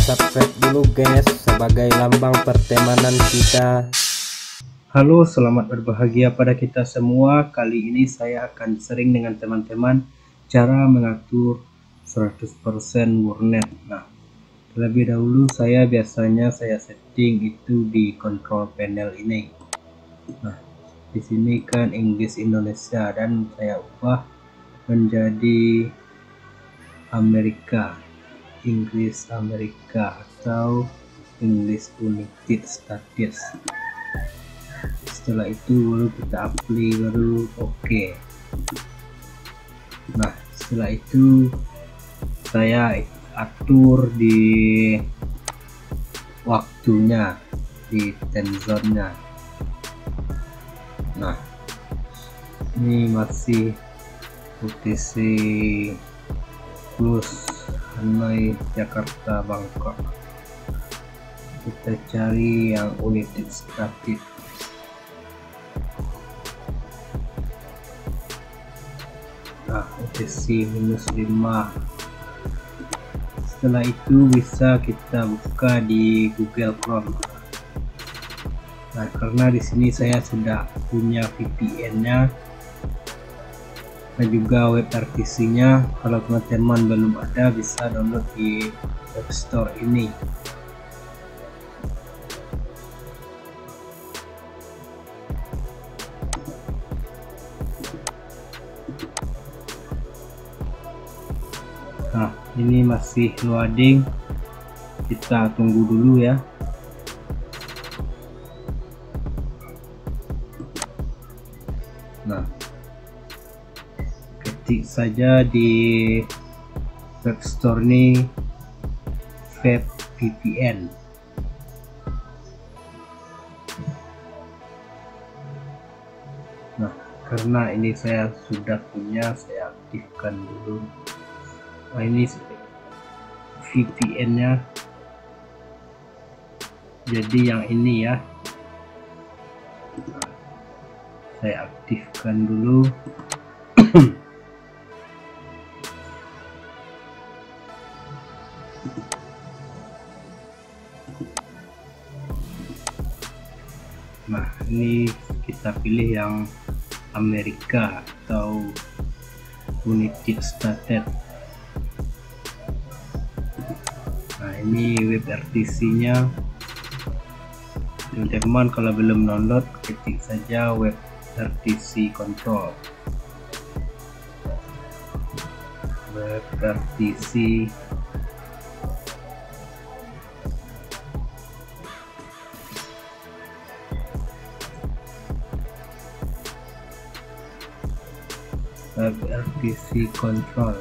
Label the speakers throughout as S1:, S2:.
S1: subscribe dulu guys sebagai lambang pertemanan kita.
S2: Halo, selamat berbahagia pada kita semua. Kali ini saya akan sharing dengan teman-teman cara mengatur 100% warnet. Nah, terlebih dahulu saya setting itu di control panel ini. Nah, di sini kan Inggris Indonesia dan saya ubah menjadi Inggris Amerika atau English United States. Setelah itu baru kita apply, baru oke. Nah, setelah itu saya atur di waktunya, di time zone-nya. Nah, ini masih UTC plus Hanoi Jakarta Bangkok. Kita cari yang United States. Nah, UTC -5. Setelah itu bisa kita buka di Google Chrome. Nah, karena di sini saya sudah punya VPN-nya dan juga web RTC-nya. Kalau teman-teman belum ada, bisa download di Web Store ini. Nah, ini masih loading, kita tunggu dulu ya. Nah, ketik saja di Web Store ini VPN. Nah, karena ini saya sudah punya, saya aktifkan dulu. Nah, ini VPN-nya, jadi yang ini ya. Nah, saya aktifkan dulu. Nah, ini kita pilih yang Amerika atau United States. Nah, ini web RTC-nya. Teman-teman kalau belum download, ketik saja web RTC control. Web RTC control.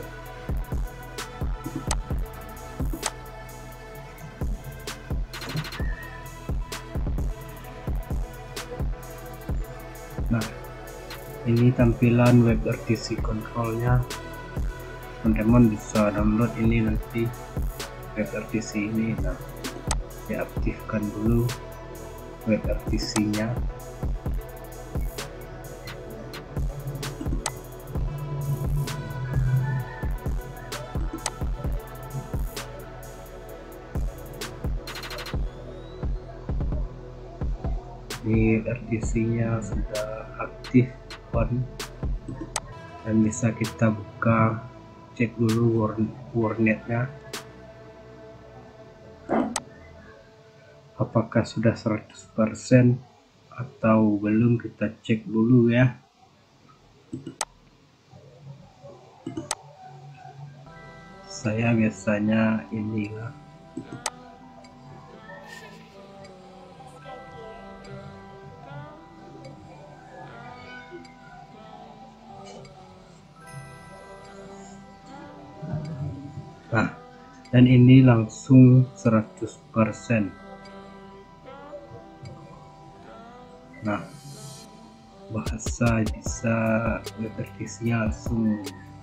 S2: Nah, ini tampilan web RTC controlnya. Teman-teman bisa download ini nanti web RTC ini. Nah, saya aktifkan dulu web RTC-nya. Di RTC-nya sudah aktif on, dan bisa kita buka, cek dulu warnetnya apakah sudah 100% atau belum. Kita cek dulu ya. Saya biasanya inilah. Nah, dan ini langsung 100%. Nah, bahasa bisa web RTC-nya langsung.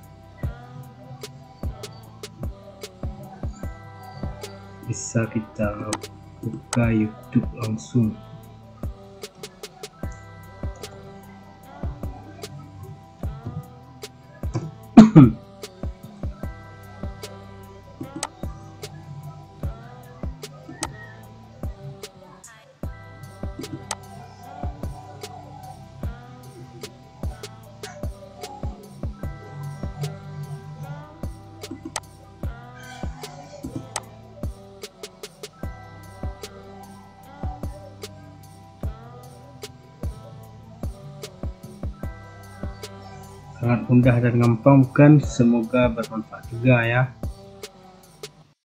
S2: Bisa kita buka YouTube langsung. sangat mudah dan gampang kan, semoga bermanfaat juga ya.